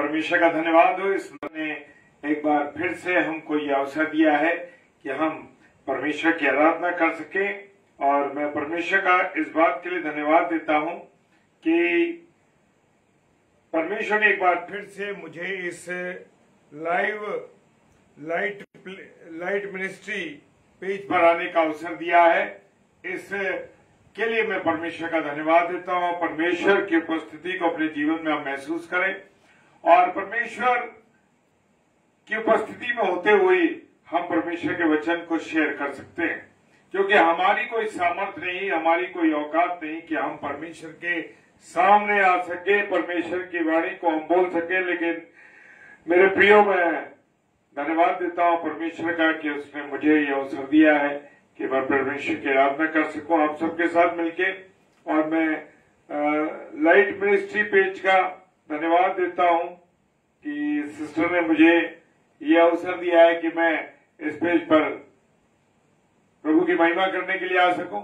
परमेश्वर का धन्यवाद हो। इसने एक बार फिर से हमको ये अवसर दिया है कि हम परमेश्वर की आराधना कर सकें। और मैं परमेश्वर का इस बात के लिए धन्यवाद देता हूं कि परमेश्वर ने एक बार फिर से मुझे इस लाइट मिनिस्ट्री पेज पर आने का अवसर दिया है। इस के लिए मैं परमेश्वर का धन्यवाद देता हूं। परमेश्वर की उपस्थिति को अपने जीवन में हम महसूस करें और परमेश्वर की उपस्थिति में होते हुए हम परमेश्वर के वचन को शेयर कर सकते हैं, क्योंकि हमारी कोई सामर्थ्य नहीं, हमारी कोई औकात नहीं कि हम परमेश्वर के सामने आ सके, परमेश्वर की वाणी को हम बोल सके। लेकिन मेरे प्रियो, मैं धन्यवाद देता हूं परमेश्वर का कि उसने मुझे ये अवसर दिया है कि मैं परमेश्वर की आराधना कर सकूं आप सबके साथ मिलके। और मैं लाइट मिनिस्ट्री पेज का धन्यवाद देता हूं कि सिस्टर ने मुझे ये अवसर दिया है कि मैं इस पेज पर प्रभु की महिमा करने के लिए आ सकूं।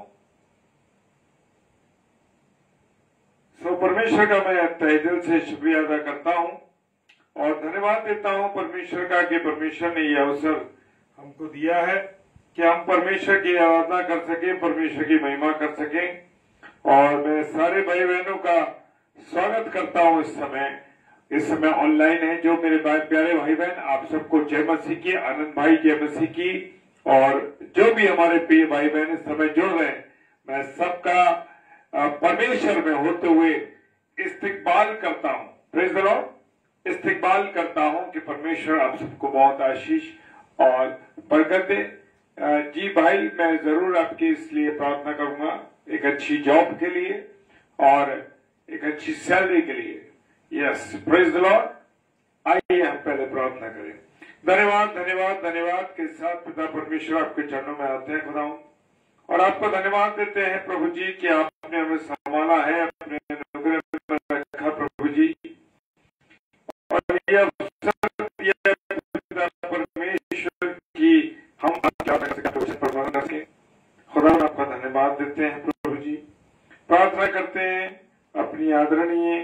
सो परमेश्वर का मैं तहे दिल से शुक्रिया अदा करता हूं और धन्यवाद देता हूं परमेश्वर का कि परमेश्वर ने यह अवसर हमको दिया है कि हम परमेश्वर की आराधना कर सकें, परमेश्वर की महिमा कर सकें। और मैं सारे भाई बहनों का स्वागत करता हूं। इस समय ऑनलाइन है जो मेरे प्यारे भाई बहन, आप सबको जय मसीह की, आनंद भाई जय मसीह की, और जो भी हमारे प्रिय भाई बहन इस समय जुड़ रहे हैं, मैं सबका परमेश्वर में होते हुए इस्तकबाल करता हूं। Praise the Lord. इस्तकबाल करता हूं कि परमेश्वर आप सबको बहुत आशीष और बरकत दे। जी भाई, मैं जरूर आपकी इसलिए प्रार्थना करूंगा, एक अच्छी जॉब के लिए और एक अच्छी सैलरी के लिए। Yes, praise the Lord. आइए हम पहले प्रार्थना करें। धन्यवाद धन्यवाद धन्यवाद के साथ पिता परमेश्वर आपके चरणों में आते हैं खुदाऊं, और आपको धन्यवाद देते हैं प्रभु जी कि आपने हमें संभाला है, अपने अनुग्रह में रखा प्रभु जी, और यह अवसर दिया पिता परमेश्वर की हम कर सके। खुदा आपका धन्यवाद देते हैं प्रभु जी। प्रार्थना करते हैं अपनी आदरणीय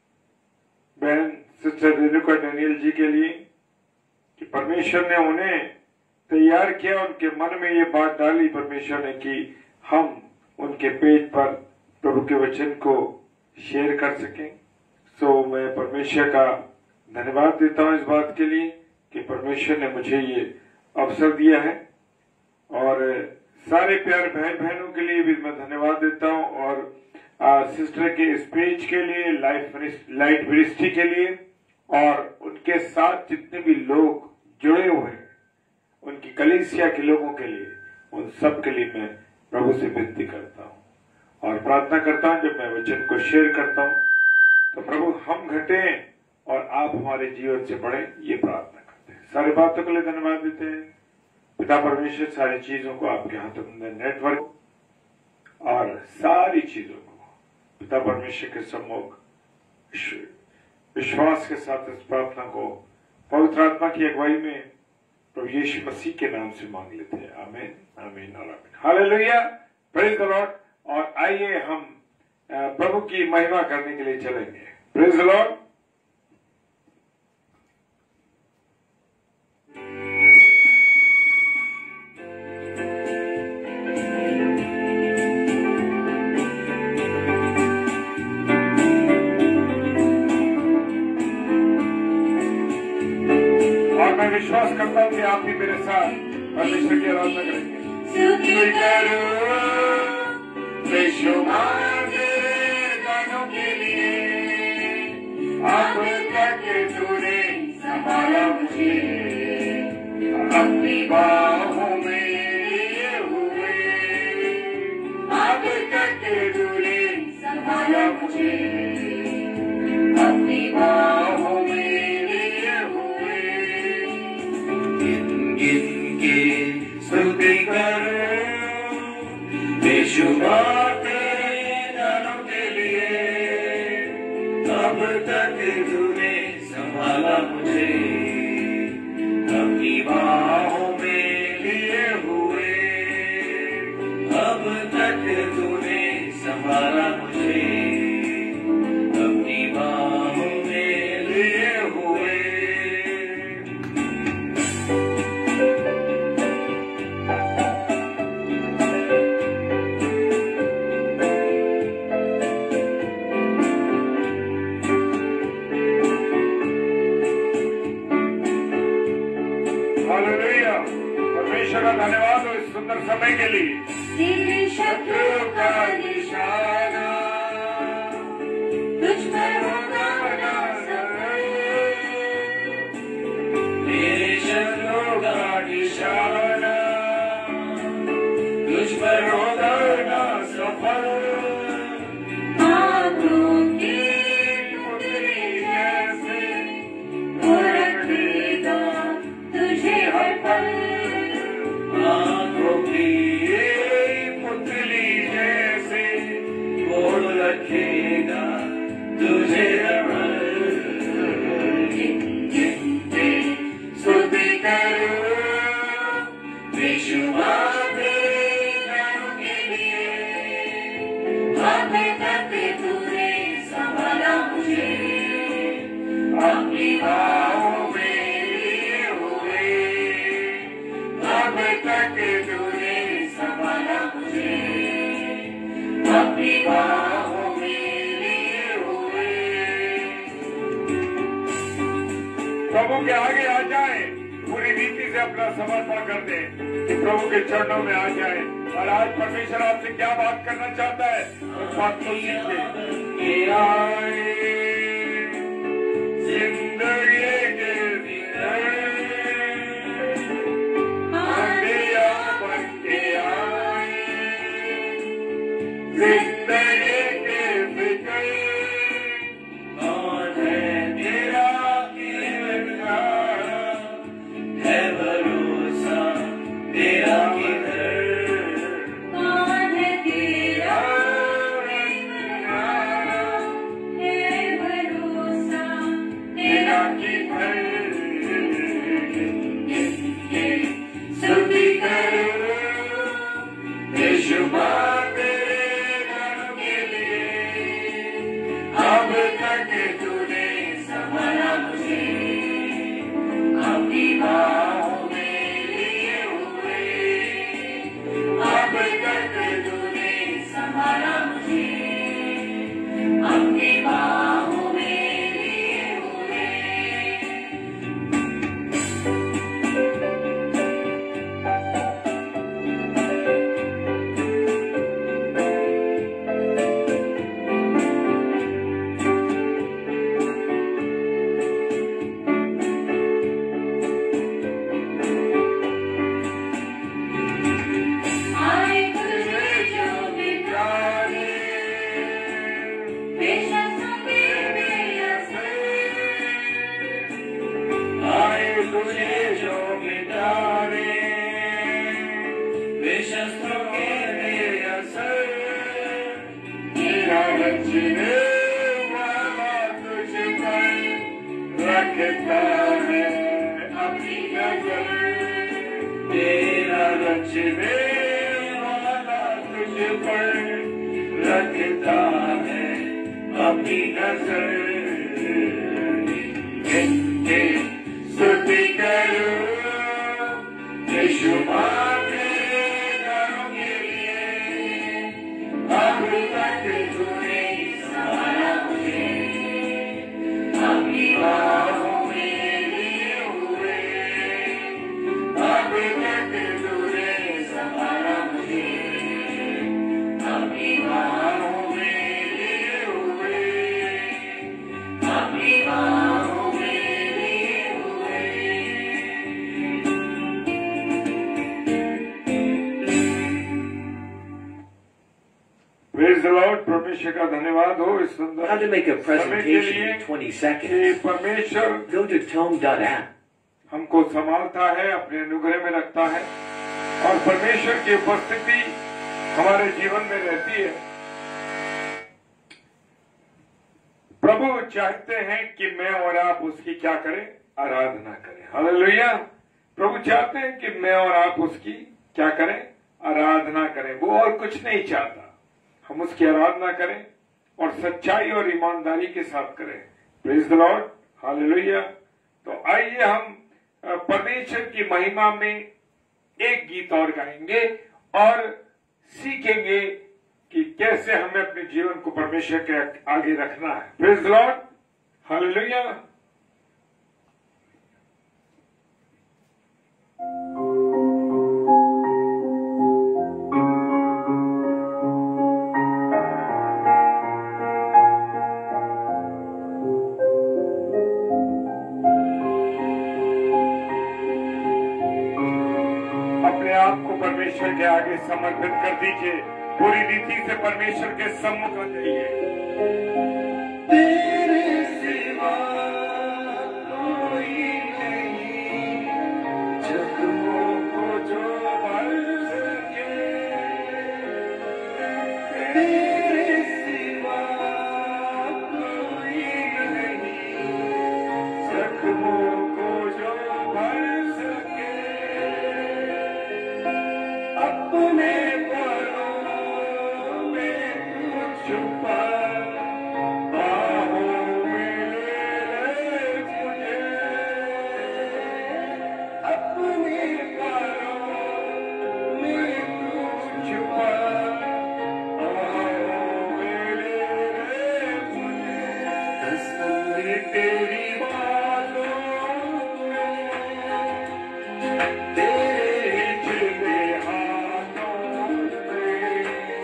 बहन सिस्टर रेणुका डैनियल जी के लिए कि परमेश्वर ने उन्हें तैयार किया, उनके मन में ये बात डाली परमेश्वर ने कि हम उनके पेज पर प्रभु के वचन को शेयर कर सकें। सो मैं परमेश्वर का धन्यवाद देता हूं इस बात के लिए कि परमेश्वर ने मुझे ये अवसर दिया है। और सारे प्यारे भाई बहनों के लिए भी मैं धन्यवाद देता हूं, और सिस्टर के इस पेज के लिए, लाइट मिनिस्ट्री के लिए, और उनके साथ जितने भी लोग जुड़े हुए हैं, उनकी कलीसिया के लोगों के लिए, उन सब के लिए मैं प्रभु से विनती करता हूं और प्रार्थना करता हूं। जब मैं वचन को शेयर करता हूं तो प्रभु हम घटें और आप हमारे जीवन से बढ़े, ये प्रार्थना करते हैं। सारी बातों के लिए धन्यवाद देते हैं पिता परमेश्वर। सारी चीजों को आपके हाथों में, नेटवर्क और सारी चीजों को पिता परमेश्वर के सम्मुख विश्वास के साथ इस प्रार्थना को पवित्र आत्मा की अगुवाई में प्रभु यीशु मसीह के नाम से मांग लेते हैं। आमीन, आमीन और आमीन। Hallelujah, praise the Lord. और आइए हम प्रभु की महिमा करने के लिए चलेंगे। Praise the Lord. मैं विश्वास करता हूं कि आप भी मेरे साथ परमेश्वर की आराधना करेंगे। स्तुति करो बेशुमार तेरे गानों के लिए, अब तक तूने संभाला मुझे, अपनी बाहों में लिए हुए, अब तक तूने संभाला मुझे, अपनी बाहों में स्तुति करो बेशुमार तेरे दानों के लिए, अब तक तूने संभाला मुझे, अपनी बाहों में लिए हुए, अब तक तूने संभाला मुझे, अपनी बाहों में का धन्यवाद हो इस सुंदर समय के लिए। तेरे शत्रु का निशाना तुझ पर होगा ना सफल। तेरे शत्रु का निशाना तुझ पर होगा ना सफल। आंखों की पुतली जैसे वो रखेगा तुझे हर पल। आंखों की पुतली जैसे वो रखेगा तुझे हर पल। स्तुति करो बेशुमार गुणों के लिए। अब तक तूने संभाला मुझे अपनी बाहों में लिए हुए। अब तक तूने संभाला मुझे अपनी बाहों में लिए हुए। प्रभु के आगे आ जाए, पूरी रीति से अपना समर्पण कर दे कि प्रभु के चरणों में आ जाए। और आज परमेश्वर आपसे क्या बात करना चाहता है उस बात को सीखे। आए जिंदगी के आंधिया बन के आए। जिंदगी के फिक्र कौन है तेरा किरदार। है भरोसा तेरा किधर। कौन है तेरा है भरोसा तेरा किधर। स्तुति करो बेशुमार तेरे गुणों के लिए। अब तक तूने संभाला मुझे अपनी बाहों में लिए हुए। अब तक तूने संभाला मुझे अपनी बाहों में लिए हुए। आए तुझे जो बिताने बेशस्त्रों के बेअसर। आए तुझे जो मिटाने बेशस्त्रों के बेअसर। तेरा रचने वाला तुझ पर रखता है अपनी नजर। तेरा रचने वाला तुझ पर रखता है अपनी नजर। स्तुति करो बेशुमार तेरे गुणों के लिए। अब तक तूने संभाला मुझे अपनी बाहों में लिए हुए। अब तक तूने संभाला मुझे अपनी बाहों में लिए हुए। अपनी बाहों में लिए हुए। Praise the Lord, परमेश्वर का धन्यवाद हो इस सुंदर How to make a समय के presentation लिए in 20 कि seconds. परमेश्वर Go to tome.app. हमको संभालता है, अपने अनुग्रह में रखता है और परमेश्वर की उपस्थिति हमारे जीवन में रहती है। प्रभु चाहते हैं कि मैं और आप उसकी क्या करें, आराधना करें। हालेलुया। प्रभु चाहते हैं कि मैं और आप उसकी क्या करें, आराधना करें। वो और कुछ नहीं चाहता, हम उसकी आराधना करें और सच्चाई और ईमानदारी के साथ करें। Praise the Lord, hallelujah. तो आइए हम परमेश्वर की महिमा में एक गीत और गाएंगे और सीखेंगे कि कैसे हमें अपने जीवन को परमेश्वर के आगे रखना है। Praise the Lord, hallelujah. आपको परमेश्वर के आगे समर्पित कर दीजिए। पूरी रीति से परमेश्वर के सम्मुख आ जाइए। तेरे सिवा कोई नहीं, जख्मों को जो भर सके। तेरे सिवा कोई नहीं, जख्मों को जो भर सके। अपने परों में तू छुपा, बाहों में ले मुझे। अपने परों में तू छुपा, बाहों में ले मुझे। तसल्ली तेरी बातों में, तेरे खिले हाथों में।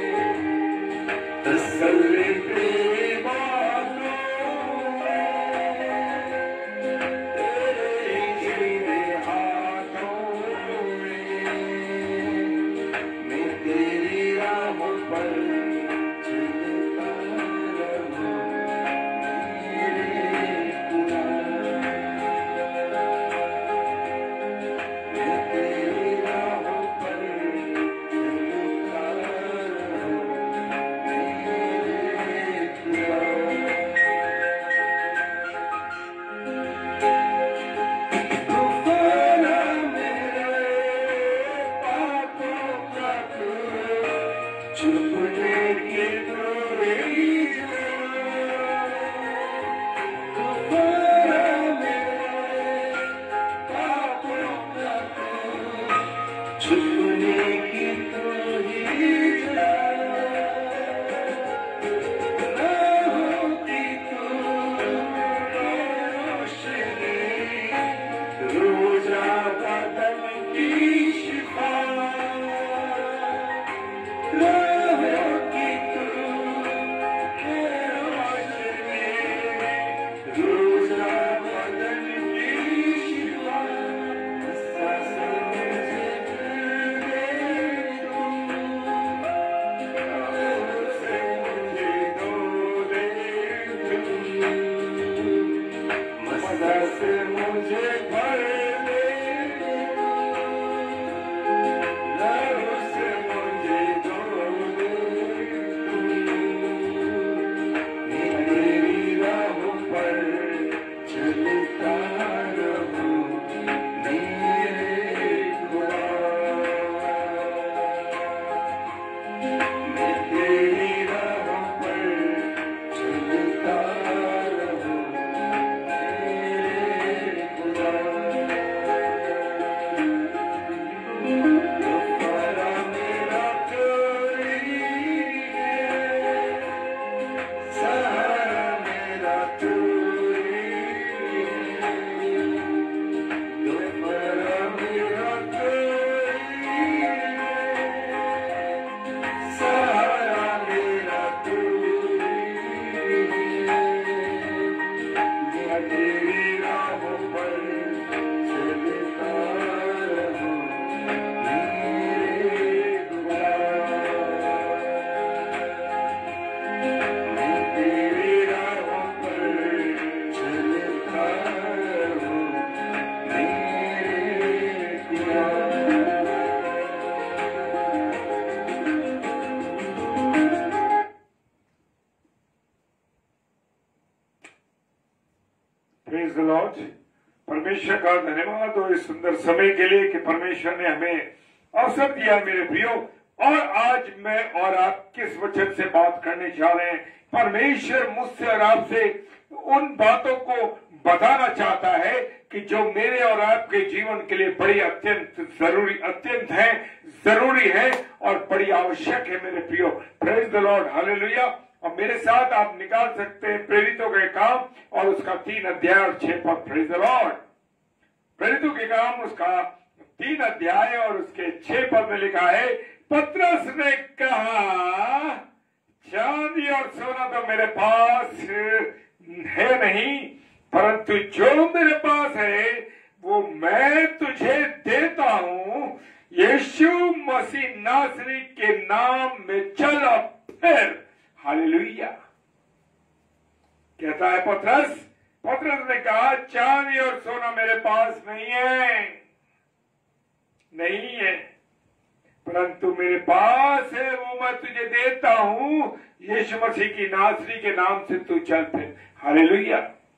तसल्ली तेरी बातों में, तेरे खिले हाथों में। मैं तेरी राहों पर चलता रहूं, मेरे खुदा। मैं तेरी राहों पर चलता रहूं, मेरे खुदा। तूफाना मेरे पापों का तू, छुपने की दूरी है। तूफाना मेरे पापों का तू, छुपने की दूरी है। राहों की तू रोशनी, रोजा बदन की शिफा। राहों की तू रोशनी, रोजा बदन की शिफा। सांस मुझे दे तू, से मुझे दो दे तू। मज़ा से मुझे भर दे, लहरों से मुझे धो दे तू। मैं तेरी राहों पर चलता रहूं, मेरे खुदा। मैं तेरी राहों पर चलता रहूं, मेरे खुदा। गफ़ारा मेरा कोई है, सहारा मेरा कोई है। गफ़ारा मेरा कोई है, सहारा मेरा कोई है। मैं तेरी राहों पर चलता रहूं, मेरे खुदा। मैं तेरी राहों पर चलता रहूं, मेरे खुदा। Praise the Lord. परमेश्वर का धन्यवाद हो इस सुंदर समय के लिए कि परमेश्वर ने हमें अवसर दिया है मेरे प्रियो। और आज मैं और आप किस वचन से बात करने जा रहे हैं। परमेश्वर मुझसे और आपसे उन बातों को बताना चाहता है कि जो मेरे और आपके जीवन के लिए बड़ी अत्यंत जरूरी है और बड़ी आवश्यक है मेरे प्रियो। Praise the Lord, hallelujah. और मेरे साथ आप निकाल सकते हैं प्रेरितों के काम और उसका 3 अध्याय और 6 पद। Praise the Lord. प्रेरितों के काम उसका 3 अध्याय और उसके 6 पद में लिखा है, पतरस ने कहा, चांदी और सोना तो मेरे पास है नहीं, परंतु जो मेरे पास है वो मैं तुझे देता हूं। यीशु चांदी और सोना मेरे पास नहीं है, परंतु मेरे पास है, वो मैं तुझे देता हूं। यीशु मसीह की नासरी के नाम से तू चल फिर। हालेलुया।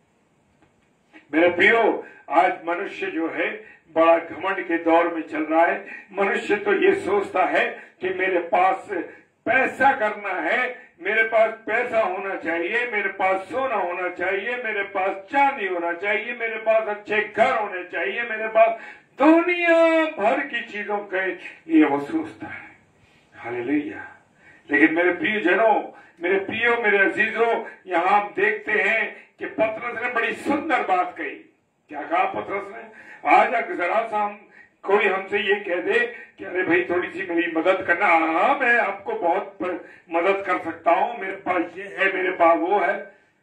मेरे प्रियो, आज मनुष्य जो है बड़ा घमंड के दौर में चल रहा है। मनुष्य तो ये सोचता है कि मेरे पास पैसा करना है, मेरे पास पैसा होना चाहिए, मेरे पास सोना होना चाहिए, मेरे पास चांदी होना चाहिए, मेरे पास अच्छे घर होने चाहिए, मेरे पास दुनिया भर की चीजों के ये वो सोचता है। हालेलुया। लेकिन मेरे प्रिय जनों, मेरे प्रियो, मेरे अजीजों, यहाँ हम देखते हैं कि पतरस ने बड़ी सुंदर बात कही। क्या कहा पतरस ने? आज अगर जरा सा कोई हमसे ये कह दे कि अरे भाई थोड़ी सी मेरी मदद करना, हाँ मैं आपको बहुत मदद कर सकता हूँ, मेरे पास ये है, मेरे पास वो है,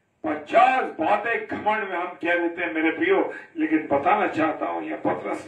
50 बातें घमंड में हम कह देते हैं मेरे प्रियो। लेकिन बताना चाहता हूँ यह पतरस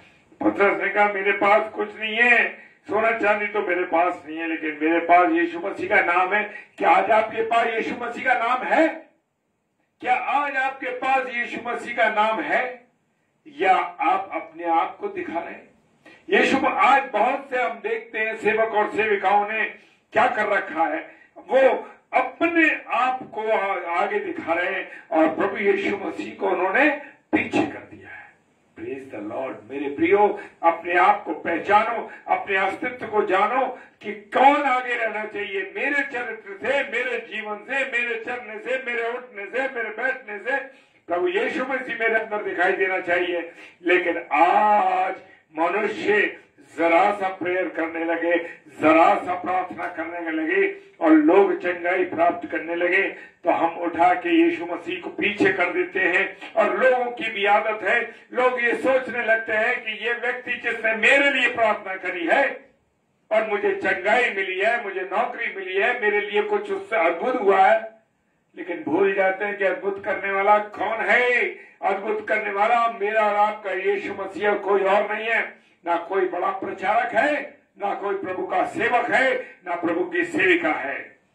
ने कहा मेरे पास कुछ नहीं है, सोना चांदी तो मेरे पास नहीं है, लेकिन मेरे पास यीशु मसीह का नाम है। क्या आज आपके पास यीशु मसीह का नाम है? क्या आज आपके पास यीशु मसीह का नाम है, या आप अपने आप को दिखा रहे हैं? यीशु आज बहुत से हम देखते हैं सेवक और सेविकाओं ने क्या कर रखा है, वो अपने आप को आगे दिखा रहे हैं और प्रभु यीशु मसीह को उन्होंने पीछे कर दिया है। Praise the Lord. मेरे प्रियो, अपने आप को पहचानो, अपने अस्तित्व को जानो कि कौन आगे रहना चाहिए मेरे चरित्र से, मेरे जीवन से, मेरे चलने से, मेरे उठने से, मेरे बैठने से प्रभु यीशु मसीह मेरे अंदर दिखाई देना चाहिए। लेकिन आज मनुष्य जरा सा प्रेयर करने लगे, जरा सा प्रार्थना करने लगे और लोग चंगाई प्राप्त करने लगे तो हम उठा के यीशु मसीह को पीछे कर देते हैं। और लोगों की भी आदत है, लोग ये सोचने लगते हैं कि ये व्यक्ति जिसने मेरे लिए प्रार्थना करी है और मुझे चंगाई मिली है, मुझे नौकरी मिली है, मेरे लिए कुछ उससे अद्भुत हुआ है। लेकिन भूल जाते हैं कि अद्भुत करने वाला कौन है? अद्भुत करने वाला मेरा और आपका यीशु मसीह, कोई और नहीं है। ना कोई बड़ा प्रचारक है, ना कोई प्रभु का सेवक है, ना प्रभु की सेविका है।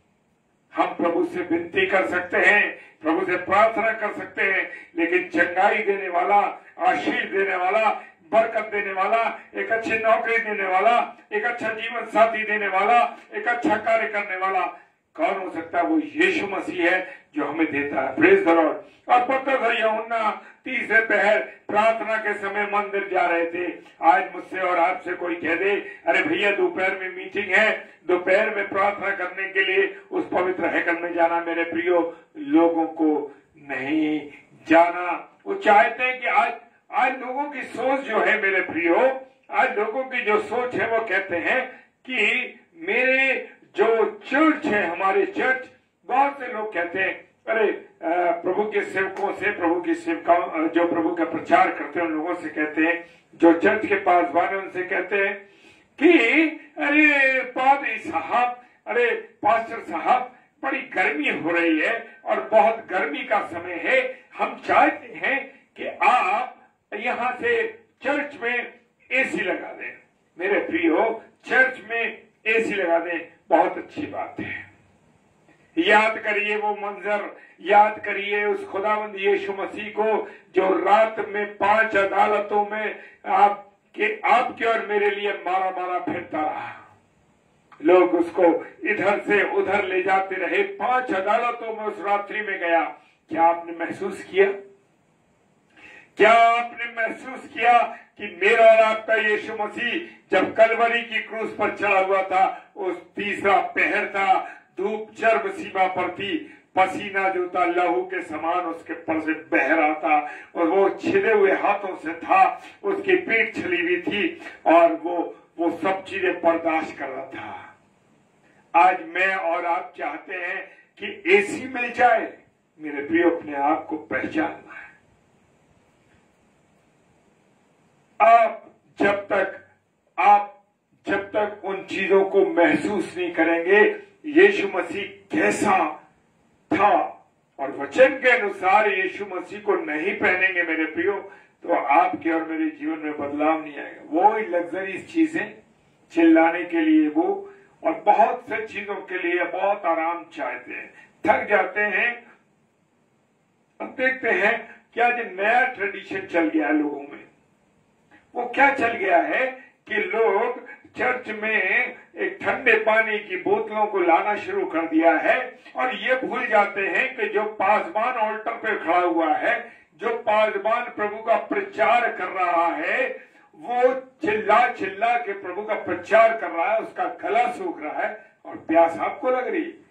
हम प्रभु से विनती कर सकते हैं, प्रभु से प्रार्थना कर सकते हैं, लेकिन चंगाई देने वाला, आशीष देने वाला, बरकत देने वाला, एक अच्छी नौकरी देने वाला, एक अच्छा जीवन साथी देने वाला, एक अच्छा कार्य करने वाला कौन हो सकता है? वो यीशु मसीह है जो हमें देता है। Praise the Lord. और पतरस और यूहन्ना तीसरे पहर प्रार्थना के समय मंदिर जा रहे थे। आज मुझसे और आपसे कोई कह दे अरे भैया दोपहर में मीटिंग है, दोपहर में प्रार्थना करने के लिए उस पवित्र हैकल में जाना, मेरे प्रियो लोगों को नहीं जाना। वो चाहते हैं कि आज लोगों की सोच जो है मेरे प्रियो, आज लोगों की जो सोच है वो कहते हैं कि मेरे जो चर्च है, हमारे चर्च, बहुत से लोग कहते हैं अरे प्रभु के सेवकों से, प्रभु की सेवकाओं, जो प्रभु का प्रचार करते हैं उन लोगों से कहते हैं, जो चर्च के पास वाले उनसे कहते हैं कि अरे पादरी साहब, अरे पास्टर साहब, बड़ी गर्मी हो रही है और बहुत गर्मी का समय है, हम चाहते हैं कि आप यहाँ से चर्च में एसी लगा दें। मेरे प्रियो, चर्च में एसी लगा दें, बहुत अच्छी बात है। याद करिए वो मंजर, याद करिए उस खुदावंद यीशु मसीह को जो रात में 5 अदालतों में आपके और मेरे लिए मारा मारा फिरता रहा। लोग उसको इधर से उधर ले जाते रहे, 5 अदालतों में उस रात्रि में गया। क्या आपने महसूस किया? क्या आपने महसूस किया कि मेरा और आपका यीशु मसीह जब कलवरी की क्रूस पर चढ़ा हुआ था, उस तीसरा पहर था, धूप चर्म सीमा पर थी, पसीना जो था लहू के समान उसके पर से बह रहा था और वो छिले हुए हाथों से था, उसकी पीठ छिली हुई थी और वो सब चीजें बर्दाश्त कर रहा था। आज मैं और आप चाहते हैं कि एसी मिल जाए। मेरे प्रिय, अपने आप को पहचानना है। आप जब तक उन चीजों को महसूस नहीं करेंगे यीशु मसीह कैसा था और वचन के अनुसार यीशु मसीह को नहीं पहनेंगे मेरे प्रियो, तो आपके और मेरे जीवन में बदलाव नहीं आएगा। वो लग्जरी चीजें चिल्लाने के लिए वो और बहुत से चीजों के लिए बहुत आराम चाहते हैं, थक जाते हैं। अब देखते हैं कि आज नया ट्रेडिशन चल गया है लोगों में। वो क्या चल गया है कि लोग चर्च में एक ठंडे पानी की बोतलों को लाना शुरू कर दिया है और ये भूल जाते हैं कि जो पासवान ऑल्टर पे खड़ा हुआ है, जो पासवान प्रभु का प्रचार कर रहा है, वो चिल्ला चिल्ला के प्रभु का प्रचार कर रहा है, उसका गला सूख रहा है और प्यास आपको लग रही है।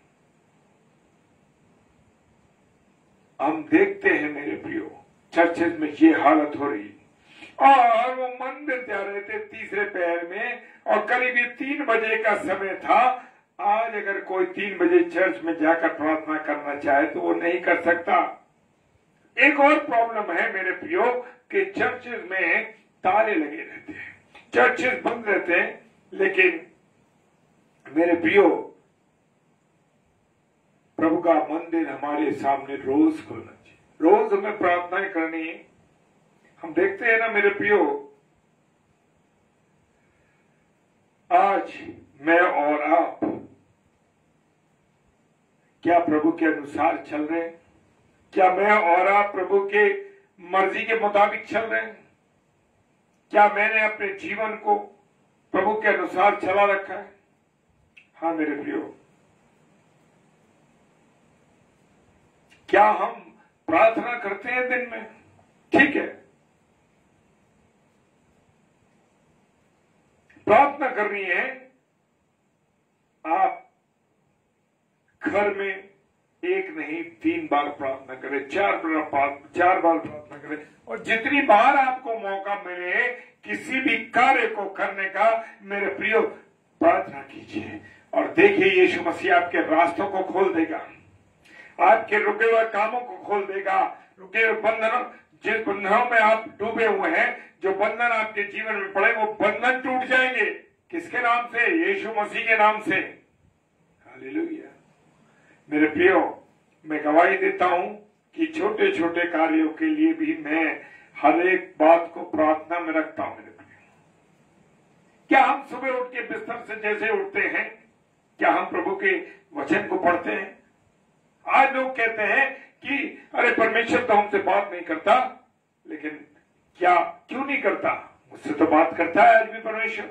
हम देखते हैं मेरे प्रियो, चर्चेज में ये हालत हो रही और वो मंदिर जा रहे थे तीसरे पहर में और करीब 3 बजे का समय था। आज अगर कोई 3 बजे चर्च में जाकर प्रार्थना करना चाहे तो वो नहीं कर सकता। एक और प्रॉब्लम है मेरे प्रियो कि चर्चेज में ताले लगे रहते हैं, चर्चेज बंद रहते हैं, लेकिन मेरे प्रियो प्रभु का मंदिर हमारे सामने रोज खुलना चाहिए, रोज हमें प्रार्थनाएं करनी है। हम देखते हैं ना मेरे प्रियो, आज मैं और आप क्या प्रभु के अनुसार चल रहे हैं? क्या मैं और आप प्रभु के मर्जी के मुताबिक चल रहे हैं? क्या मैंने अपने जीवन को प्रभु के अनुसार चला रखा है? हाँ मेरे प्रियो, क्या हम प्रार्थना करते हैं दिन में? ठीक है, प्रार्थना करनी है। आप घर में एक नहीं 3 बार प्रार्थना करें, 4 बार प्रार्थना करें और जितनी बार आपको मौका मिले किसी भी कार्य को करने का मेरे प्रियो प्रार्थना कीजिए और देखिए यीशु मसीह आपके रास्तों को खोल देगा, आपके रुके हुए कामों को खोल देगा। रुके हुए बंधनों, जिस बंधनों में आप डूबे हुए हैं, जो बंधन आपके जीवन में पड़े वो बंधन टूट जाएंगे। किसके नाम से? यीशु मसीह के नाम से। हालेलुया। मेरे प्रियो, मैं गवाही देता हूं कि छोटे छोटे कार्यों के लिए भी मैं हर एक बात को प्रार्थना में रखता हूं। मेरे प्रियो, क्या हम सुबह उठ के बिस्तर से जैसे उठते हैं, क्या हम प्रभु के वचन को पढ़ते हैं? आज लोग कहते हैं कि अरे परमेश्वर तो हमसे बात नहीं करता, लेकिन क्या क्यों नहीं करता? मुझसे तो बात करता है आज भी परमेश्वर।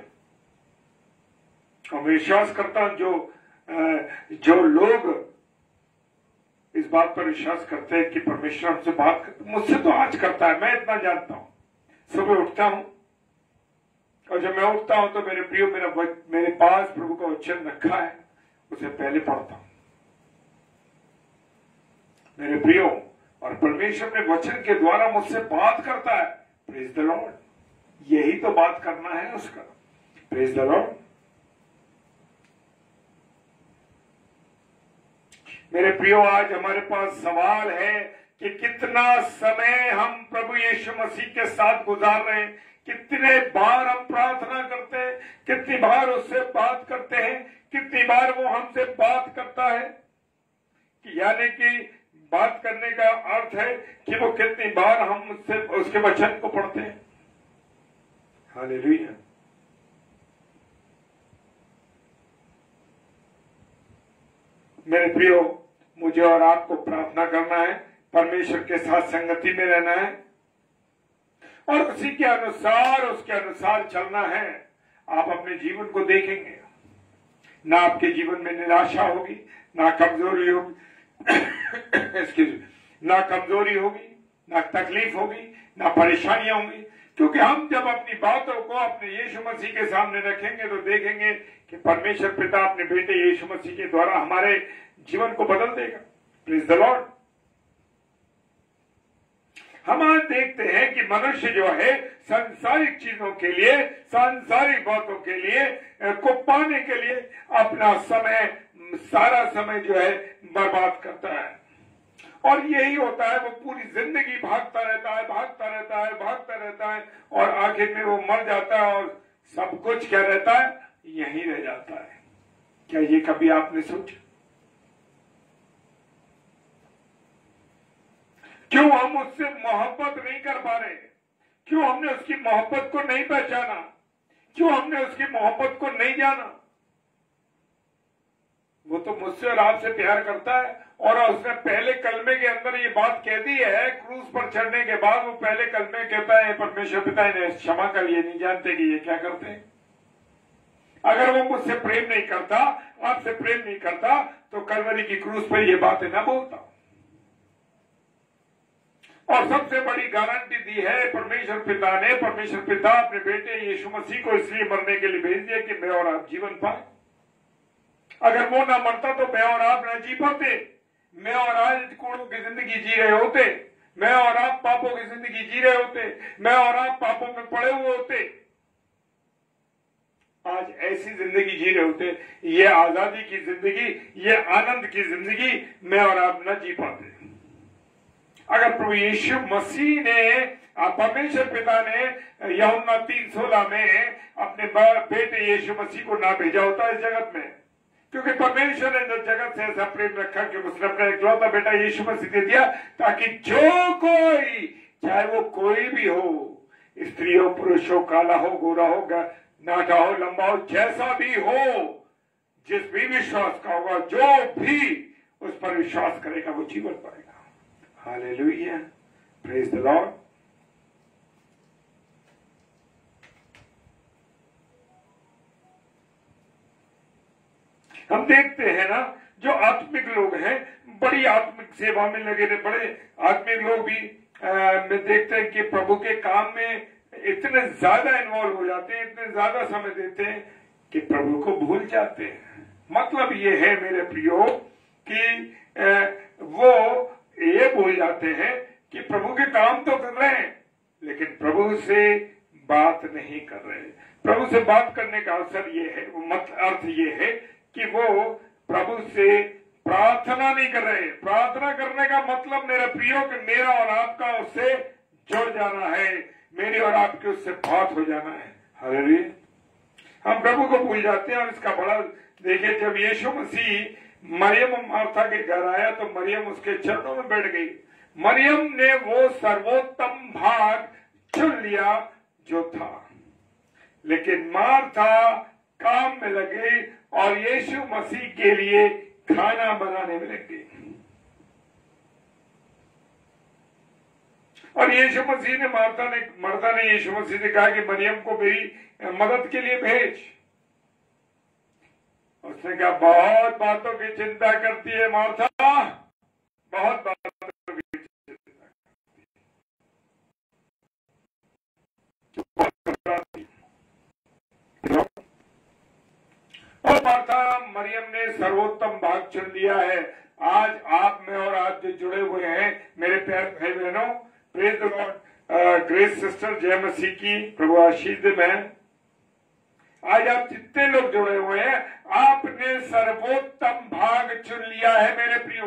और मैं विश्वास करता हूं जो लोग इस बात पर विश्वास करते हैं कि परमेश्वर हमसे बात करता, मुझसे तो आज करता है, मैं इतना जानता हूं। सुबह उठता हूं और जब मैं उठता हूं तो मेरे प्रियो मेरे पास प्रभु का वचन रखा है, उसे पहले पढ़ता हूं मेरे प्रियो, और परमेश्वर ने वचन के द्वारा मुझसे बात करता है। प्रेज द लॉर्ड, यही तो बात करना है उसका। Praise the Lord. मेरे प्रियो, आज हमारे पास सवाल है कि कितना समय हम प्रभु यीशु मसीह के साथ गुजार रहे हैं, कितने बार हम प्रार्थना करते हैं, कितनी बार उससे बात करते हैं, कितनी बार वो हमसे बात करता है। यानी कि बात करने का अर्थ है कि वो कितनी बार हम उससे उसके वचन को पढ़ते हैं। हालेलुया। मेरे प्रियो, मुझे और आपको प्रार्थना करना है, परमेश्वर के साथ संगति में रहना है और उसी के अनुसार उसके अनुसार चलना है। आप अपने जीवन को देखेंगे, ना आपके जीवन में निराशा होगी, ना कमजोरी होगी ना कमजोरी होगी, ना तकलीफ होगी, ना परेशानियां होंगी, क्योंकि हम जब अपनी बातों को अपने यीशु मसीह के सामने रखेंगे तो देखेंगे कि परमेश्वर पिता अपने बेटे यीशु मसीह के द्वारा हमारे जीवन को बदल देगा। Praise the Lord. हम आज देखते हैं कि मनुष्य जो है सांसारिक चीजों के लिए, सांसारिक बातों के लिए को पाने के लिए अपना समय, सारा समय जो है बर्बाद करता है और यही होता है। वो पूरी जिंदगी भागता रहता है, भागता रहता है, भागता रहता है और आखिर में वो मर जाता है और सब कुछ क्या रहता है? यहीं रह जाता है। क्या ये कभी आपने सोचा? क्यों हम उससे मोहब्बत नहीं कर पा रहे? क्यों हमने उसकी मोहब्बत को नहीं पहचाना? क्यों हमने उसकी मोहब्बत को नहीं जाना? वो तो मुझसे और आपसे प्यार करता है और उसने पहले कलमे के अंदर ये बात कह दी है, क्रूस पर चढ़ने के बाद वो पहले कलमे कहता है, परमेश्वर पिता इन्हें क्षमा कर, ये नहीं जानते कि ये क्या करते हैं। अगर वो मुझसे प्रेम नहीं करता, आपसे प्रेम नहीं करता, तो कलवरी की क्रूस पर ये बातें ना बोलता। और सबसे बड़ी गारंटी दी है परमेश्वर पिता ने। परमेश्वर पिता अपने बेटे यीशु मसीह को इसलिए मरने के लिए भेज दिया कि मैं और आप जीवन पाए। अगर वो ना मरता तो मैं और आप ना जी पाते, मैं और आज कूड़ों की जिंदगी जी रहे होते, मैं और आप पापों की जिंदगी जी रहे होते, मैं और आप पापों में पड़े हुए होते, आज ऐसी जिंदगी जी रहे होते। ये आजादी की जिंदगी, ये आनंद की जिंदगी मैं और आप न जी पाते अगर प्रभु यीशु मसीह ने, परमेश्वर पिता ने यूहन्ना 3:16 में अपने बेटे यीशु मसीह को ना भेजा होता इस जगत में। क्योंकि परमेश्वर ने जगत से ऐसा प्रेम रखा कि उसने अपना इकलौता बेटा यीशु मसीह दे दिया, ताकि जो कोई, चाहे वो कोई भी हो, स्त्री हो, पुरुष हो, काला हो, गोरा हो, नाटा हो, लंबा हो, जैसा भी हो, जिस भी विश्वास का होगा, जो भी उस पर विश्वास करेगा वो जीवन पाएगा। Hallelujah, praise the Lord. हम देखते हैं ना, जो आत्मिक लोग हैं बड़ी आत्मिक सेवा में लगे रहे, बड़े आत्मिक लोग भी में देखते हैं कि प्रभु के काम में इतने ज्यादा इन्वॉल्व हो जाते हैं, इतने ज्यादा समय देते हैं कि प्रभु को भूल जाते हैं। मतलब ये है मेरे प्रियो कि वो ये भूल जाते हैं कि प्रभु के काम तो कर रहे हैं, लेकिन प्रभु से बात नहीं कर रहे। प्रभु से बात करने का अवसर ये है, अर्थ ये है कि वो प्रभु से प्रार्थना नहीं कर रहे। प्रार्थना करने का मतलब मेरे प्रियो कि मेरा और आपका उससे जुड़ जाना है, मेरी और आपके उससे बात हो जाना है। हालेलुया। हम प्रभु को भूल जाते हैं। और इसका बड़ा देखिए, जब यीशु मसीह मरियम और मार्था के घर आया तो मरियम उसके चरणों में बैठ गई। मरियम ने वो सर्वोत्तम भाग चुन लिया जो था, लेकिन मार्था काम में लग गई और यीशु मसीह के लिए खाना बनाने में लग गई। और यीशु मसीह ने मार्था ने यीशु मसीह से कहा कि मरियम को मेरी मदद के लिए भेज। उसने कहा, बहुत बातों की चिंता करती है मार्था, बहुत बातों की चिंता करती है। और मार्था, मरियम ने सर्वोत्तम भाग चुन लिया है। आज आप में और आप जो जुड़े हुए हैं मेरे प्यारे भाई बहनों, praise the Lord. Grace sister जय मसीह की, प्रभु आशीष दे बहन। आज आप जितने लोग जुड़े हुए हैं, आपने सर्वोत्तम भाग चुन लिया है मेरे प्रियो।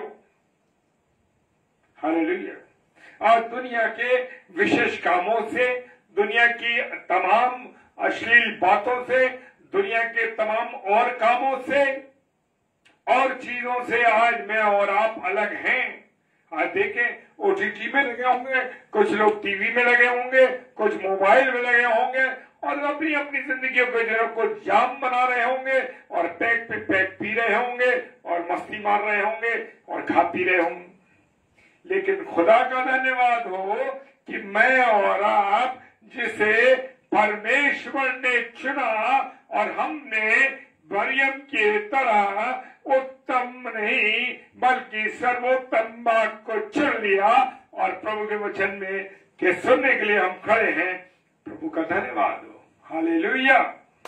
हालेलुया। आज दुनिया के विशेष कामों से, दुनिया की तमाम अश्लील बातों से, दुनिया के तमाम और कामों से और चीजों से आज मैं और आप अलग हैं। आज देखें, ओटीटी में लगे होंगे, कुछ लोग टीवी में लगे होंगे, कुछ मोबाइल में लगे होंगे और अपनी अपनी जिंदगी को जाम बना रहे होंगे और पैक पे पैक पी रहे होंगे और मस्ती मार रहे होंगे और खा पी रहे होंगे। लेकिन खुदा का धन्यवाद हो कि मैं और आप, जिसे परमेश्वर ने चुना और हमने मरियम के तरह उत्तम नहीं बल्कि सर्वोत्तम भाग को चुन लिया और प्रभु के वचन में के सुनने के लिए हम खड़े हैं। प्रभु का धन्यवाद हो। हालेलुया।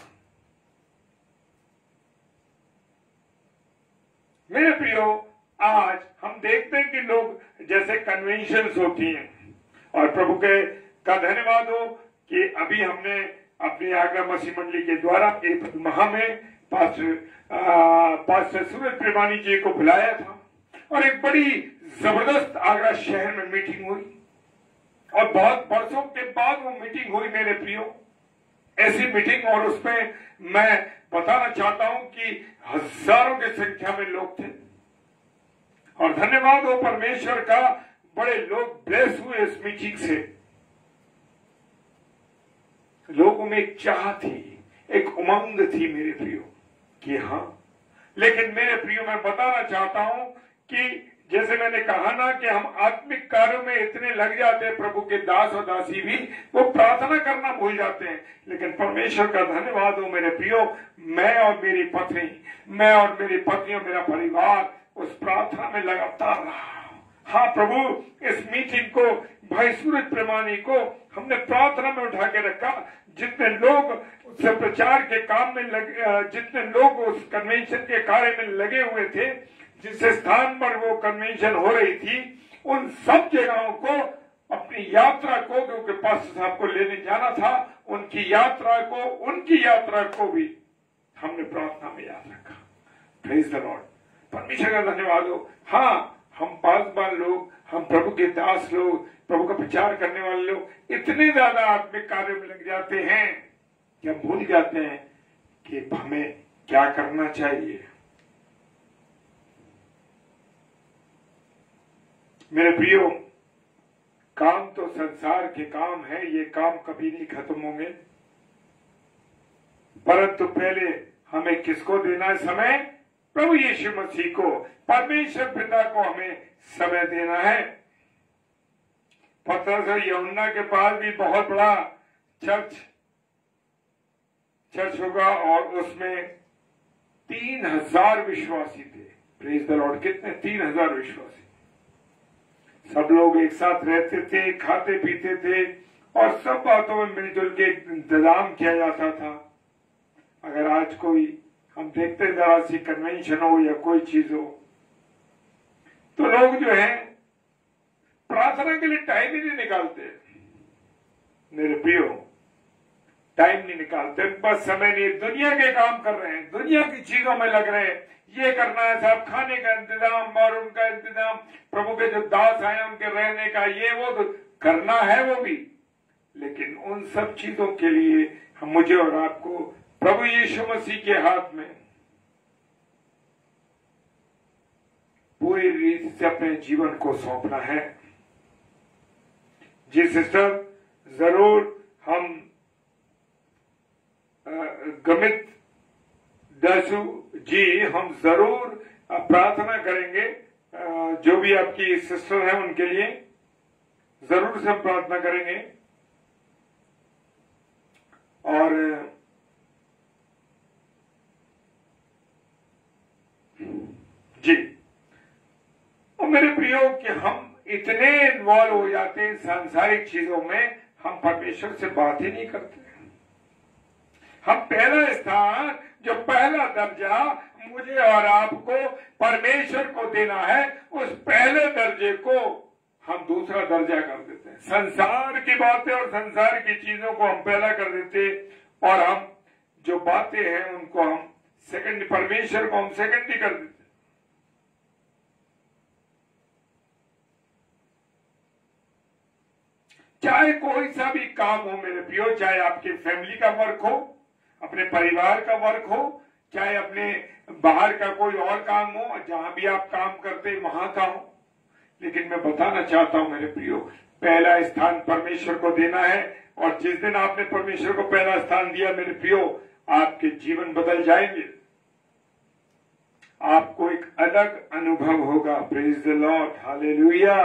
मेरे प्रियो, आज हम देखते हैं कि लोग जैसे कन्वेंशंस होती हैं, और प्रभु के का धन्यवाद हो कि अभी हमने अपनी आगरा मसीह मंडली के द्वारा एक माह में पास्टर सूरज प्रेमानी जी को बुलाया था और एक बड़ी जबरदस्त आगरा शहर में मीटिंग हुई और बहुत बरसों के बाद वो मीटिंग हुई मेरे प्रियो। ऐसी मीटिंग, और उसमें मैं बताना चाहता हूं कि हजारों की संख्या में लोग थे और धन्यवाद हो परमेश्वर का, बड़े लोग ब्लेस हुए इस मीटिंग से। लोगों में एक चाह थी, एक उमंग थी मेरे प्रियो कि हाँ। लेकिन मेरे प्रियो, मैं बताना चाहता हूं कि जैसे मैंने कहा ना कि हम आत्मिक कार्यों में इतने लग जाते हैं, प्रभु के दास और दासी भी, वो प्रार्थना करना भूल जाते हैं। लेकिन परमेश्वर का धन्यवाद हो मेरे प्रियो, मैं और मेरी पत्नी और मेरा परिवार उस प्रार्थना में लगातार रहा। हाँ प्रभु, इस मीटिंग को, भाई सूरज प्रमाणी को हमने प्रार्थना में उठा के रखा। जितने लोग उस प्रचार के काम में जितने लोग उस कन्वेंशन के कार्य में लगे हुए थे, जिस स्थान पर वो कन्वेंशन हो रही थी, उन सब जगहों को, अपनी यात्रा को, क्योंकि पास्टर साहब को लेने जाना था, उनकी यात्रा को भी हमने प्रार्थना में याद रखा। प्रेज द लॉर्ड, परमेश्वर का धन्यवाद हो। हाँ, हम पासवान लोग, हम प्रभु के दास लोग, प्रभु का प्रचार करने वाले लोग इतने ज्यादा आत्मिक कार्यों में लग जाते हैं कि हम भूल जाते हैं कि हमें क्या करना चाहिए। मेरे प्रियो, काम तो संसार के काम है, ये काम कभी नहीं खत्म होंगे, परंतु पहले हमें किसको देना है समय? प्रभु यीशु मसीह को, परमेश्वर पिता को हमें समय देना है। पतरस और यूहन्ना के पास भी बहुत बड़ा चर्च होगा और उसमें 3000 विश्वासी थे। प्रेज द लॉर्ड, कितने? 3000 विश्वासी। सब लोग एक साथ रहते थे, खाते पीते थे और सब बातों में मिलजुल के इंतजाम किया जाता था। अगर आज कोई, हम देखते जरा सी कन्वेंशन हो या कोई चीज हो, तो लोग जो है प्रार्थना के लिए टाइम ही नहीं निकालते। मेरे प्रियो, टाइम नहीं निकालते, बस समय नहीं, दुनिया के काम कर रहे हैं, दुनिया की चीजों में लग रहे हैं। ये करना है साहब, खाने का इंतजाम और उनका इंतजाम, प्रभु के जो दास आए उनके रहने का, ये वो तो करना है वो भी। लेकिन उन सब चीजों के लिए हम, मुझे और आपको प्रभु यीशु मसीह के हाथ में पूरी रीति से अपने जीवन को सौंपना है। जी सिस्टर, जरूर हम गमित दासू जी, हम जरूर प्रार्थना करेंगे। जो भी आपकी सिस्टर है उनके लिए जरूर से हम प्रार्थना करेंगे। और जी, और मेरे प्रियो कि हम इतने इन्वॉल्व हो जाते हैं सांसारिक चीजों में, हम परमेश्वर से बात ही नहीं करते। हम पहला स्थान, जो पहला दर्जा मुझे और आपको परमेश्वर को देना है, उस पहले दर्जे को हम दूसरा दर्जा कर देते हैं। संसार की बातें और संसार की चीजों को हम पहला कर देते, और हम जो बातें हैं उनको हम सेकंड, परमेश्वर को हम सेकंड ही कर देते। चाहे कोई सा भी काम हो मेरे प्रियो, चाहे आपकी फैमिली का वर्क हो, अपने परिवार का वर्क हो, चाहे अपने बाहर का कोई और काम हो, जहां भी आप काम करते वहां का हो, लेकिन मैं बताना चाहता हूं मेरे प्रियो, पहला स्थान परमेश्वर को देना है। और जिस दिन आपने परमेश्वर को पहला स्थान दिया मेरे प्रियो, आपके जीवन बदल जाएंगे, आपको एक अलग अनुभव होगा। Praise the Lord, hallelujah.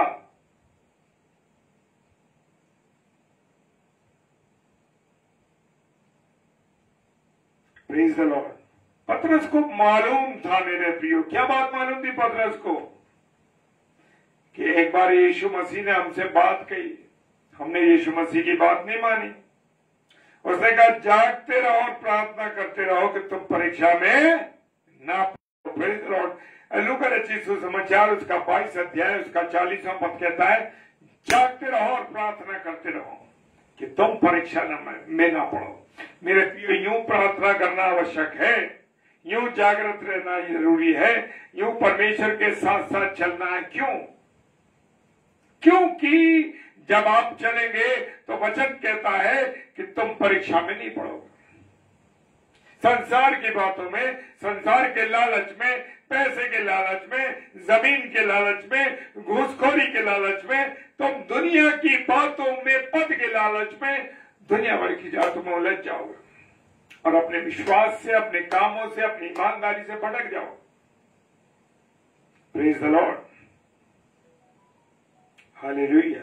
Praise the Lord. पतरस को मालूम था मेरे प्रियो, क्या बात मालूम थी पतरस को? कि एक बार यीशु मसीह ने हमसे बात कही, हमने यीशु मसीह की बात नहीं मानी। उसने कहा जागते रहो और प्रार्थना करते रहो कि तुम परीक्षा में ना पड़ो। Praise the Lord. लूका रचित सुसमाचार उसका 22 अध्याय उसका 40वां पद कहता है, जागते रहो और प्रार्थना करते रहो कि तुम परीक्षा में ना पड़ो। मेरे प्रियो, यूं प्रार्थना करना आवश्यक है, यूं जागृत रहना जरूरी है, यूं परमेश्वर के साथ साथ चलना है। क्यों? क्योंकि जब आप चलेंगे तो वचन कहता है कि तुम परीक्षा में नहीं पड़ोगे। संसार की बातों में, संसार के लालच में, पैसे के लालच में, जमीन के लालच में, घूसखोरी के लालच में, तुम दुनिया की बातों में, पद के लालच में, दुनिया भर की जातों में उलझ जाओगे और अपने विश्वास से, अपने कामों से, अपनी ईमानदारी से भटक जाओ। Praise the Lord. हालेलुया।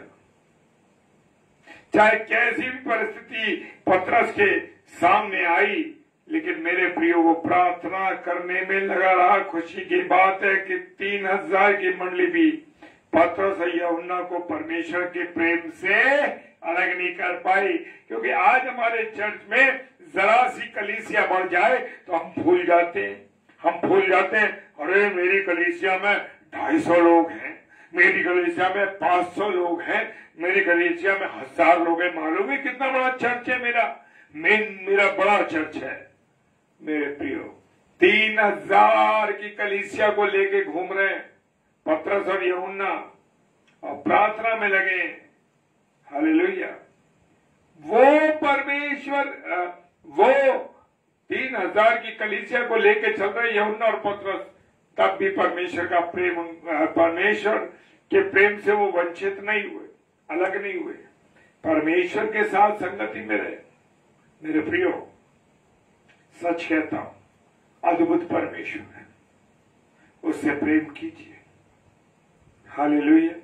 चाहे कैसी भी परिस्थिति पतरस के सामने आई, लेकिन मेरे प्रियो वो प्रार्थना करने में लगा रहा। खुशी की बात है कि 3000 की मंडली भी पतरस और यूहन्ना को परमेश्वर के प्रेम से अलग नहीं कर पाई। क्योंकि आज हमारे चर्च में जरा सी कलीसिया बढ़ जाए तो हम भूल जाते हैं, अरे मेरी कलीसिया में 250 लोग हैं, मेरी कलीसिया में 500 लोग हैं, मेरी कलीसिया में 1000 लोग हैं। मालूम है कितना बड़ा चर्च है मेरा बड़ा चर्च है। मेरे प्रियो 3000 की कलीसिया को लेके घूम रहे हैं पतरस और यूहन्ना, और प्रार्थना में लगे। हालेलुया। वो परमेश्वर वो 3000 की कलीसिया को लेके चल रहे यूहन्ना और पतरस, तब भी परमेश्वर का प्रेम, परमेश्वर के प्रेम से वो वंचित नहीं हुए, अलग नहीं हुए, परमेश्वर के साथ संगति में रहे। मेरे प्रियो सच कहता हूं, अद्भुत परमेश्वर है, उससे प्रेम कीजिए। हालेलुया।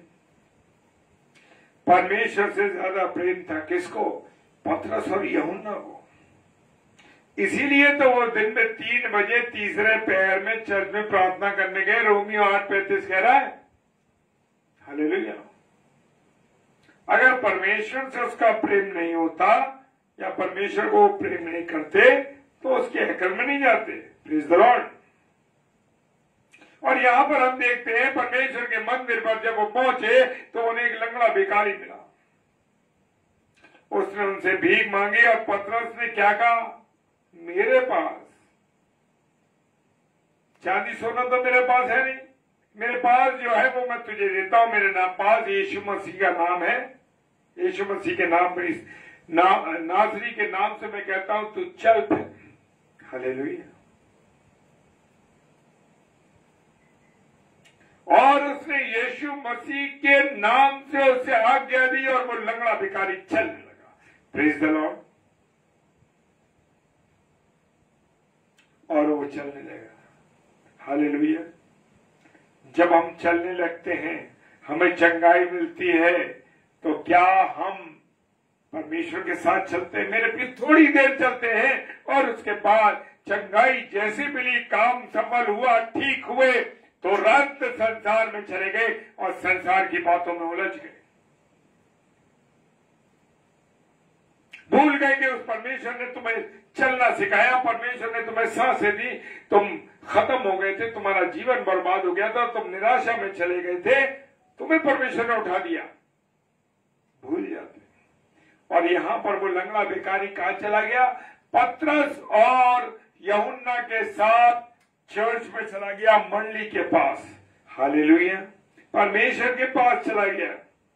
परमेश्वर से ज्यादा प्रेम था किसको? पतरस और यूहन्ना को। इसीलिए तो वो दिन में 3 बजे तीसरे पैर में चर्च में प्रार्थना करने गए। रोमियो 8:35 कह रहा है। हालेलुया। अगर परमेश्वर से उसका प्रेम नहीं होता या परमेश्वर को प्रेम नहीं करते तो उसके हैकर में नहीं जाते। Praise the Lord. और यहां पर हम देखते हैं परमेश्वर के मंदिर पर जब वो पहुंचे तो उन्हें एक लंगड़ा भिखारी मिला। उसने उनसे भीख मांगी और पतरस ने क्या कहा? मेरे पास चांदी सोना तो मेरे पास है नहीं, मेरे पास जो है वो मैं तुझे देता हूं। मेरे पास यीशु मसीह का नाम है, यीशु मसीह के नाम पर नासरी के नाम से मैं कहता हूं तू चल फिर। हालेलुया। और उसने यीशु मसीह के नाम से उसे आज्ञा दी और वो लंगड़ा भिखारी चलने लगा। Praise the Lord. और वो चलने लगा। हालेलुया। जब हम चलने लगते हैं, हमें चंगाई मिलती है, तो क्या हम परमेश्वर के साथ चलते हैं? मेरे प्रिय थोड़ी देर चलते हैं और उसके बाद चंगाई जैसे मिली, काम सफल हुआ, ठीक हुए, तुरंत संसार में चले गए और संसार की बातों में उलझ गए। भूल गए कि उस परमेश्वर ने तुम्हें चलना सिखाया, परमेश्वर ने तुम्हें सांसें दी, तुम खत्म हो गए थे, तुम्हारा जीवन बर्बाद हो गया था, तुम निराशा में चले गए थे, तुम्हें परमेश्वर ने उठा दिया। भूल जाते। और यहां पर वो लंगड़ा भिखारी कहां चला गया? पतरस और यूहन्ना के साथ चर्च में चला गया, मंडली के पास। हालेलुया। परमेश्वर के पास चला गया।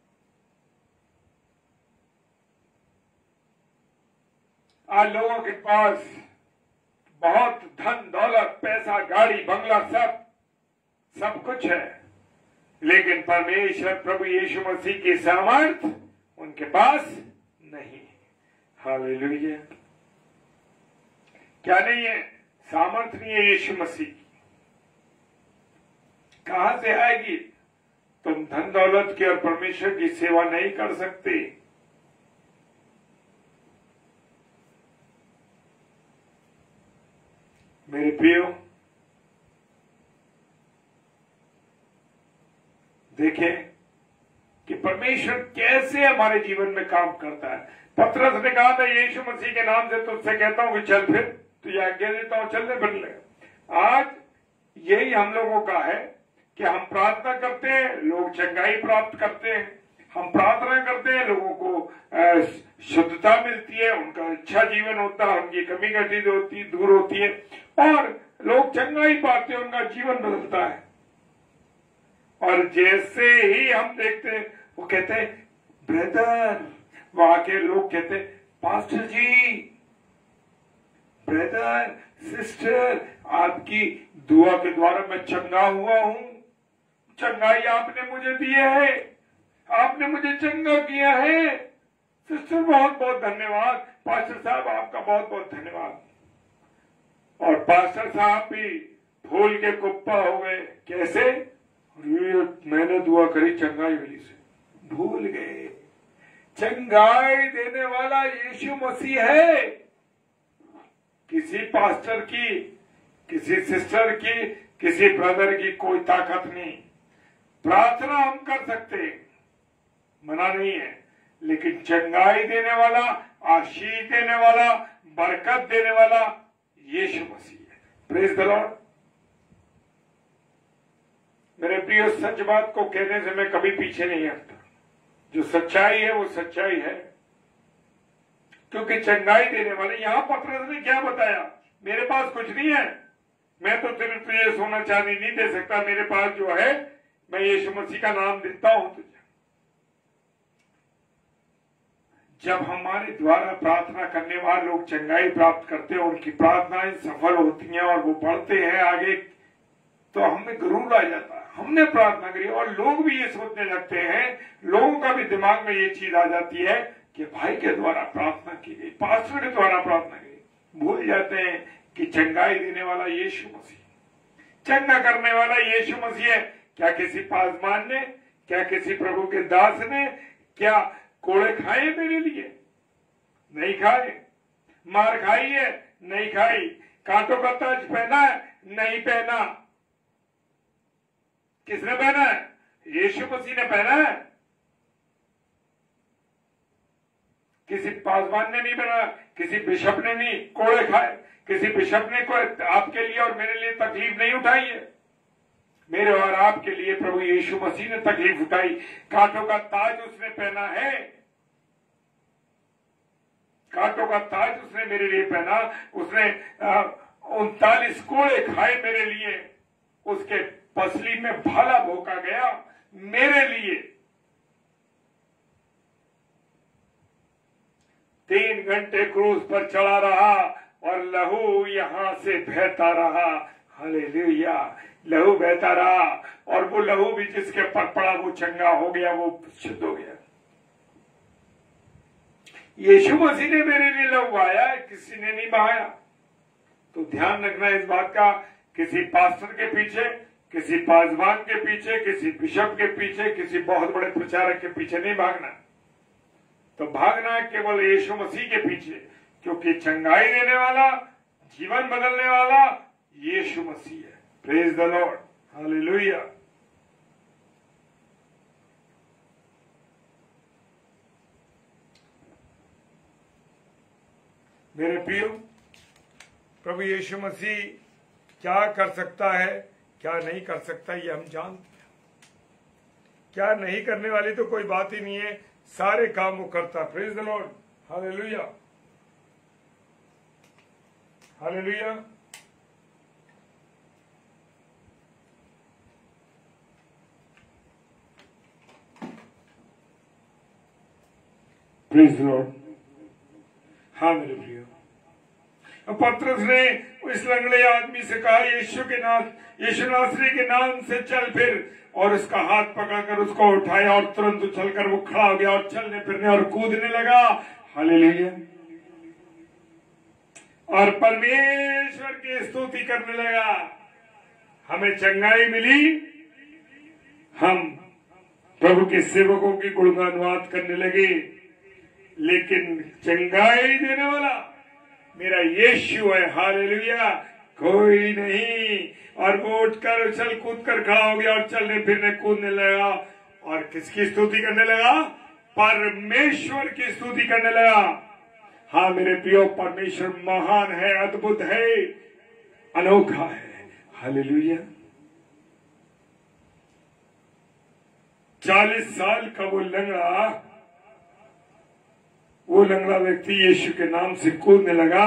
आज लोगों के पास बहुत धन दौलत, पैसा, गाड़ी, बंगला, सब कुछ है, लेकिन परमेश्वर प्रभु यीशु मसीह की सामर्थ उनके पास नहीं। हालेलुया। क्या नहीं है? सामर्थ नहीं है यीशु मसीह की। कहां से आएगी? तुम धन दौलत की और परमेश्वर की सेवा नहीं कर सकते। मेरे प्रियो, देखें कि परमेश्वर कैसे हमारे जीवन में काम करता है। पतरस ने कहा था यीशु मसीह के नाम से तुझसे कहता हूं कि चल फिर, तुझे आज्ञा देता हूं, चलने बन लगा। आज यही हम लोगों का है कि हम प्रार्थना करते हैं, लोग चंगाई प्राप्त करते हैं। हम प्रार्थना करते हैं, लोगों को शुद्धता मिलती है, उनका अच्छा जीवन होता है, उनकी कमी घटी दूर होती है और लोग चंगाई पाते हैं, उनका जीवन बदलता है। और जैसे ही हम देखते हैं, वो कहते हैं ब्रदर, वहां के लोग कहते हैं पास्टर जी, ब्रदर, सिस्टर, आपकी दुआ के द्वारा मैं चंगा हुआ हूं, चंगाई आपने मुझे दी है, आपने मुझे चंगा किया है। सिस्टर बहुत बहुत धन्यवाद, पास्टर साहब आपका बहुत बहुत धन्यवाद। और पास्टर साहब भी फूल के कुप्पा हो गए। कैसे? मैंने दुआ करी, चंगाई मिली से। भूल गए। चंगाई देने वाला यीशु मसीह है। किसी पास्टर की, किसी सिस्टर की, किसी ब्रदर की कोई ताकत नहीं। प्रार्थना हम कर सकते हैं, मना नहीं है, लेकिन चंगाई देने वाला, आशीष देने वाला, बरकत देने वाला यीशु मसीह है। Praise the Lord. मेरे प्रिय, सच बात को कहने से मैं कभी पीछे नहीं हटता। जो सच्चाई है वो सच्चाई है, क्योंकि चंगाई देने वाले, यहां पतरस ने क्या बताया, मेरे पास कुछ नहीं है, मैं तो सिर्फ तुझे सोना चांदी नहीं दे सकता, मेरे पास जो है मैं यीशु मसीह का नाम देता हूं तुझे। जब हमारे द्वारा प्रार्थना करने वाले लोग चंगाई प्राप्त करते हैं, उनकी प्रार्थनाएं सफल होती हैं और वो बढ़ते हैं आगे, तो हमें गुरूर आ जाता है, हमने प्रार्थना करी। और लोग भी ये सोचने लगते हैं, लोगों का भी दिमाग में ये चीज आ जाती है कि भाई के द्वारा प्रार्थना की गई, पास्टर के द्वारा प्रार्थना की गई। भूल जाते हैं कि चंगाई देने वाला यीशु मसीह, चंगा करने वाला यीशु मसीह है। क्या किसी पासवान ने, क्या किसी प्रभु के दास ने क्या कोड़े खाए मेरे लिए? नहीं खाए। मार खाई है? नहीं खाई। कांटों का ताज पहना है? नहीं पहना। किसने पहना है? यीशु मसीह ने पहना है। किसी पासवान ने नहीं पहना, किसी बिशप ने नहीं कोड़े खाए, किसी बिशप ने कोई आपके लिए और मेरे लिए तकलीफ नहीं उठाई है। मेरे और आपके लिए प्रभु यीशु मसीह ने तकलीफ उठाई, कांटों का ताज उसने पहना है। कांटों का ताज उसने मेरे लिए पहना। उसने 39 कोड़े खाए मेरे लिए, उसके पसली में भाला भोंका गया मेरे लिए। 3 घंटे क्रूस पर चढ़ा रहा और लहू यहां से बहता रहा। हालेलुया। लहू बहता रहा, और वो लहू भी जिसके पर पड़ा वो चंगा हो गया, वो शुद्ध हो गया। यीशु मसीह ने मेरे लिए लहू बहाया, किसी ने नहीं बहाया। तो ध्यान रखना इस बात का, किसी पास्टर के पीछे, किसी पासवान के पीछे, किसी बिशप के पीछे, किसी बहुत बड़े प्रचारक के पीछे नहीं भागना। तो भागना है केवल यीशु मसीह के पीछे, क्योंकि चंगाई देने वाला, जीवन बदलने वाला यीशु मसीह है। Praise the Lord. हालेलुया। मेरे प्रियो, प्रभु यीशु मसीह क्या कर सकता है, क्या नहीं कर सकता, ये हम जानते हैं। क्या नहीं करने वाली तो कोई बात ही नहीं है, सारे काम वो करता। Praise the Lord. Hallelujah. Hallelujah. Praise the Lord. हाँ मेरे प्रियो, पतरस ने इस लंगड़े आदमी से कहा, यीशु नासरी के नाम से चल फिर, और उसका हाथ पकड़कर उसको उठाया और तुरंत उछलकर वो खड़ा हो गया और चलने फिरने और कूदने लगा। हालेलुया। और परमेश्वर की स्तुति करने लगा। हमें चंगाई मिली, हम प्रभु के सेवकों की गुणगानवाद करने लगे, लेकिन चंगाई देने वाला मेरा यीशु है। हालेलुया। कोई नहीं। और वो उठकर उछल कूद कर खड़ा हो गया और चलने फिरने कूदने लगा। और किसकी स्तुति करने लगा? परमेश्वर की स्तुति करने लगा। हाँ मेरे प्रियो, परमेश्वर महान है, अद्भुत है, अनोखा है। हालेलुया। 40 साल का वो लंगड़ा व्यक्ति यीशु के नाम से कूदने लगा।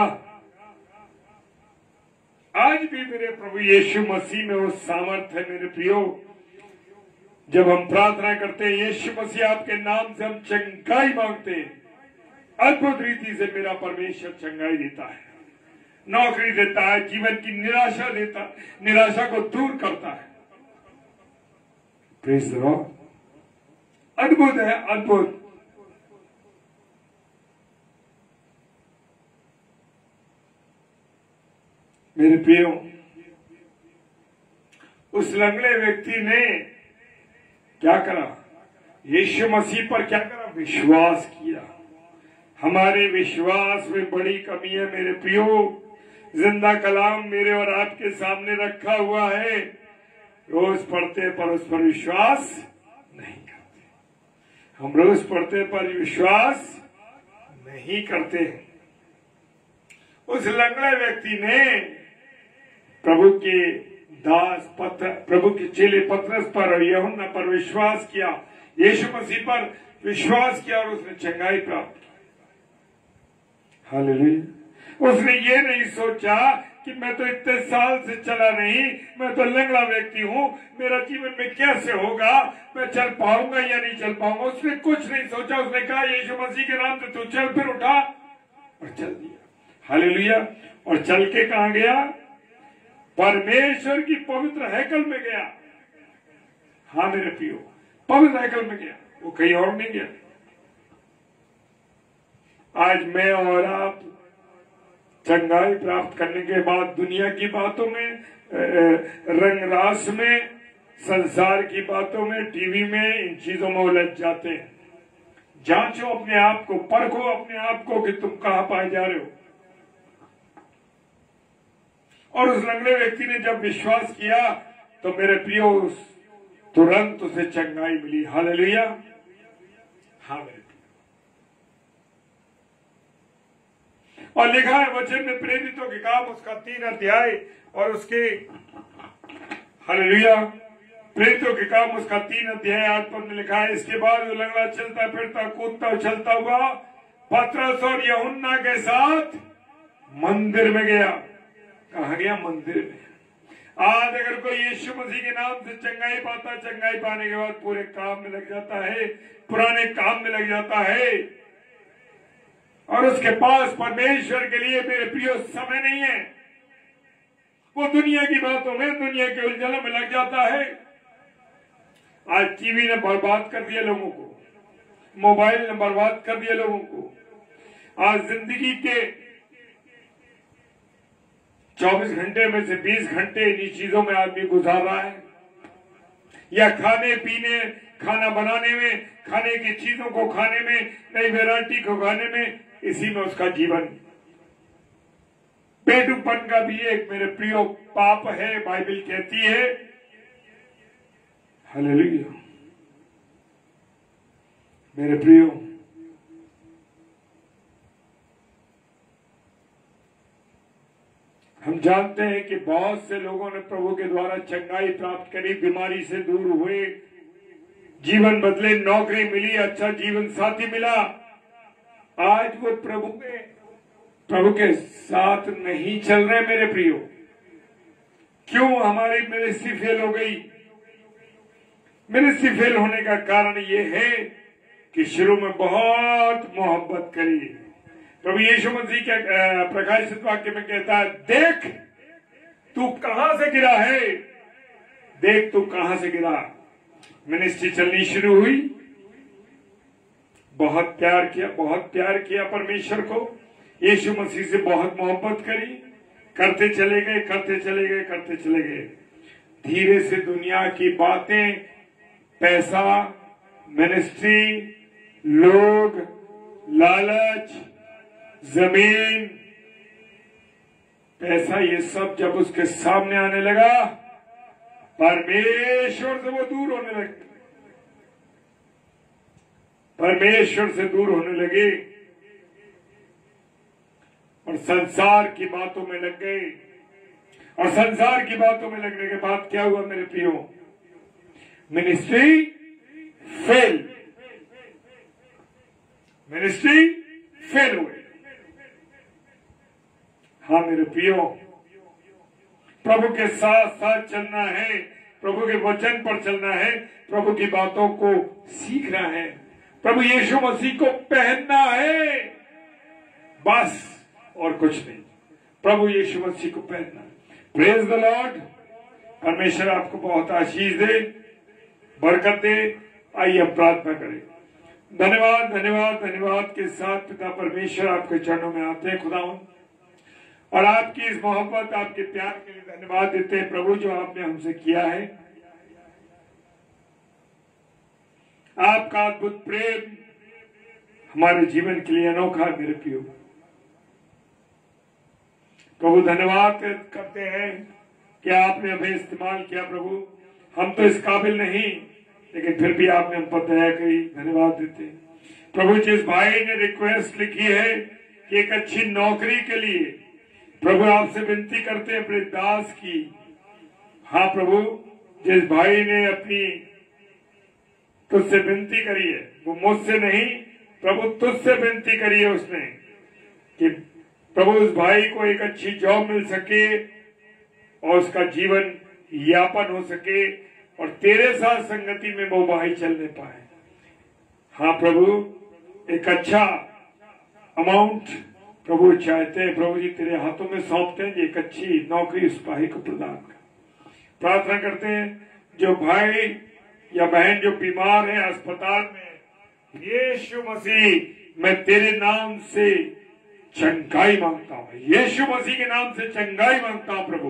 आज भी मेरे प्रभु यीशु मसीह में वो सामर्थ्य है। मेरे प्रियो, जब हम प्रार्थना करते हैं यीशु मसीह आपके नाम से, हम चंगाई मांगते हैं, अद्भुत रीति से मेरा परमेश्वर चंगाई देता है, नौकरी देता है, जीवन की निराशा देता, निराशा को दूर करता है। Praise the Lord. अद्भुत है, अद्भुत। मेरे प्रियो, उस लंगड़े व्यक्ति ने क्या करा? यीशु मसीह पर क्या करा? विश्वास किया। हमारे विश्वास में बड़ी कमी है मेरे प्रियो। जिंदा कलाम मेरे और आपके सामने रखा हुआ है, रोज पढ़ते पर उस पर विश्वास नहीं करते। हम रोज पढ़ते पर विश्वास नहीं करते। उस लंगड़े व्यक्ति ने प्रभु के दास प्रभु के चेले पतरस पर और यूहन्ना पर विश्वास किया, यीशु मसीह पर विश्वास किया और उसने चंगाई प्राप्त की। हालेलुया। उसने ये नहीं सोचा कि मैं तो इतने साल से चला नहीं, मैं तो लंगड़ा व्यक्ति हूँ, मेरा जीवन में कैसे होगा, मैं चल पाऊंगा या नहीं चल पाऊंगा। उसने कुछ नहीं सोचा। उसने कहा यीशु मसीह के नाम से तू चल, फिर उठा और चल दिया। हालेलुया। और चल के कहा गया? परमेश्वर की पवित्र हैकल में गया। हाँ मेरे प्रियो, पवित्र हैकल में गया, वो कहीं और नहीं गया। आज मैं और आप चंगाई प्राप्त करने के बाद दुनिया की बातों में, रंग रास में, संसार की बातों में, टीवी में, इन चीजों में उलझ जाते हैं। जांचो अपने आप को, परखो अपने आप को कि तुम कहां पाए जा रहे हो। और उस लंगड़े व्यक्ति ने जब विश्वास किया तो मेरे प्रियो तुरंत उसे चंगाई मिली। हालेलुया। हाँ मेरे प्रियो। और लिखा है वचन में, प्रेरितों के काम उसका 3 अध्याय और उसके, हालेलुया, प्रेरितों के काम उसका 3 अध्याय 8 पद में लिखा है, इसके बाद वो लंगड़ा चलता फिरता कूदता उछलता हुआ पतरस और यूहन्ना के साथ मंदिर में गया। कहा गया? मंदिर में। आज अगर कोई यीशु मसीह के नाम से चंगाई पाता, चंगाई पाने के बाद पूरे काम में लग जाता है, पुराने काम में लग जाता है, और उसके पास परमेश्वर के लिए मेरे प्रियो समय नहीं है। वो दुनिया की बातों में, दुनिया के उलझनों में लग जाता है। आज टीवी ने बर्बाद कर दिया लोगों को, मोबाइल ने बर्बाद कर दिया लोगों को। आज जिंदगी के 24 घंटे में से 20 घंटे इन्हीं चीजों में आदमी गुजार रहा है, या खाने पीने, खाना बनाने में, खाने की चीजों को खाने में, नई वैरायटी को खाने में, इसी में उसका जीवन। बेटुपन का भी एक मेरे प्रियो पाप है, बाइबल कहती है। हालेलुया। मेरे प्रियो, हम जानते हैं कि बहुत से लोगों ने प्रभु के द्वारा चंगाई प्राप्त करी, बीमारी से दूर हुए, जीवन बदले, नौकरी मिली, अच्छा जीवन साथी मिला। आज वो प्रभु के साथ नहीं चल रहे मेरे प्रियो। क्यों? हमारी मिनिस्ट्री फेल हो गई। मिनिस्ट्री फेल होने का कारण ये है कि शुरू में बहुत मोहब्बत करी। प्रभु यीशु मसीह के प्रकाशित वाक्य में कहता है, देख तू कहां से गिरा है, देख तू कहां से गिरा। मिनिस्ट्री चलनी शुरू हुई, बहुत प्यार किया परमेश्वर को, यीशु मसीह से बहुत मोहब्बत करी, करते चले गए। धीरे से दुनिया की बातें, पैसा, मिनिस्ट्री, लोग, लालच, जमीन, पैसा, ये सब जब उसके सामने आने लगा, परमेश्वर से वो दूर होने लगे, परमेश्वर से दूर होने लगे और संसार की बातों में लग गए। और संसार की बातों में लगने के बाद क्या हुआ मेरे प्रियो? मिनिस्ट्री फेल हुए। हाँ मेरे प्रियो, प्रभु के साथ साथ चलना है, प्रभु के वचन पर चलना है, प्रभु की बातों को सीखना है, प्रभु यीशु मसीह को पहनना है, बस और कुछ नहीं। प्रभु यीशु मसीह को पहनना है। Praise the Lord. परमेश्वर आपको बहुत आशीष दे, बरकत दे। आइए अब प्रार्थना करें। धन्यवाद धन्यवाद धन्यवाद के साथ पिता परमेश्वर आपके चरणों में आते हैं खुदावंद, और आपकी इस मोहब्बत, आपके प्यार के लिए धन्यवाद देते हैं प्रभु, जो आपने हमसे किया है। आपका अद्भुत प्रेम हमारे जीवन के लिए अनोखा है मेरे प्रियो। प्रभु धन्यवाद करते हैं कि आपने हमें इस्तेमाल किया। प्रभु हम तो इस काबिल नहीं, लेकिन फिर भी आपने हम पर दया करी, धन्यवाद देते हैं। प्रभु जिस भाई ने रिक्वेस्ट लिखी है कि एक अच्छी नौकरी के लिए, प्रभु आपसे विनती करते हैं अपने दास की। हाँ प्रभु, जिस भाई ने अपनी तुझसे विनती करी है, वो मुझसे नहीं प्रभु तुझसे विनती करी है उसने, कि प्रभु उस भाई को एक अच्छी जॉब मिल सके और उसका जीवन यापन हो सके और तेरे साथ संगति में वो भाई चलने पाए। हाँ प्रभु, एक अच्छा अमाउंट प्रभु चाहते हैं, प्रभु जी तेरे हाथों में सौंपते हैं, एक अच्छी नौकरी उस भाई को प्रदान कर। प्रार्थना करते हैं जो भाई या बहन जो बीमार है अस्पताल में, यीशु मसीह मैं तेरे नाम से चंगाई मांगता हूं, यीशु मसीह के नाम से चंगाई मांगता हूं। प्रभु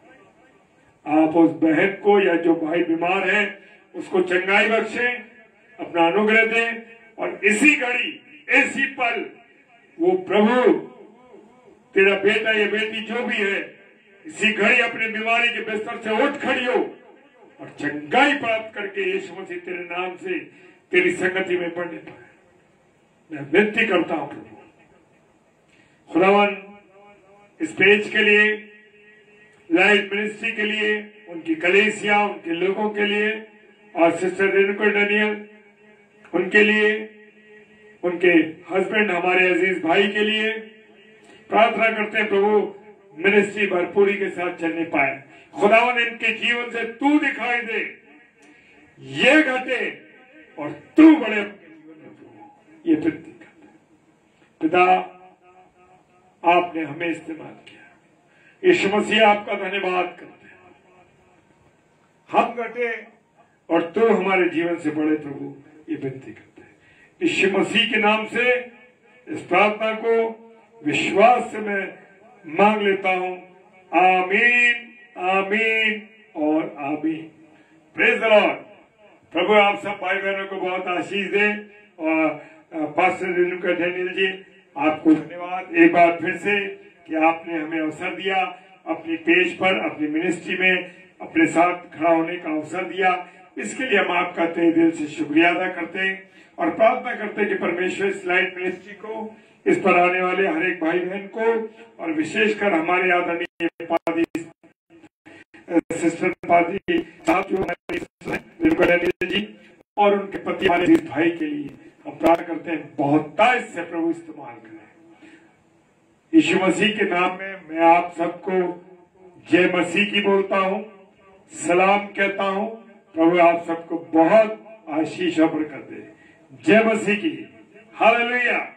आप उस बहन को या जो भाई बीमार है उसको चंगाई बख्शें, अपना अनुग्रह दें और इसी घड़ी इसी पल वो प्रभु तेरा बेटा या बेटी जो भी है इसी घड़ी अपनी बीमारी के बिस्तर से उठ खड़ी हो और चंगाई प्राप्त करके यीशु मसीह तेरे नाम से तेरी संगति में बढ़ने पाए। मैं विनती करता हूं प्रभु खुदावन, इस पेज के लिए, लाइफ मिनिस्ट्री के लिए, उनकी कलीसिया, उनके लोगों के लिए और सिस्टर रेणुका डेनियल उनके लिए, उनके हस्बैंड हमारे अजीज भाई के लिए प्रार्थना करते हैं प्रभु मिनिस्ट्री भरपूरी के साथ चलने पाए। खुदावन इनके जीवन से तू दिखाई दे, ये घटे और तू बड़े अपने जीवन में प्रभु, ये विनती करते हैं। पिता आपने हमें इस्तेमाल किया, यीशु मसीह आपका धन्यवाद करते हैं। हम घटे और तू हमारे जीवन से बड़े प्रभु, ये विनती करते हैं। यीशु मसीह के नाम से इस प्रार्थना को विश्वास से मैं मांग लेता हूं। आमीन, आमीन और आमीन। Praise the Lord. प्रभु आप सब भाई बहनों को बहुत आशीष दे और पास्टर रेणुका डेनियल जी आपको धन्यवाद एक बार फिर से कि आपने हमें अवसर दिया, अपनी पेज पर, अपनी मिनिस्ट्री में अपने साथ खड़ा होने का अवसर दिया। इसके लिए हम आपका तहे दिल से शुक्रिया अदा करते हैं और प्रार्थना करते हैं कि परमेश्वर इस लाइट मिनिस्ट्री को, इस पर आने वाले हर एक भाई बहन को और विशेषकर हमारे आदरणीय पादी सिस्टर पादी साहब जो जी और उनके पति हमारे भाई के लिए हम प्रार्थना करते हैं बहुतायत से प्रभु इस्तेमाल करें। यीशु मसीह के नाम में मैं आप सबको जय मसीह की बोलता हूं, सलाम कहता हूं। प्रभु आप सबको बहुत आशीष और बरकत दे। जय मसीह की। हालेलुया।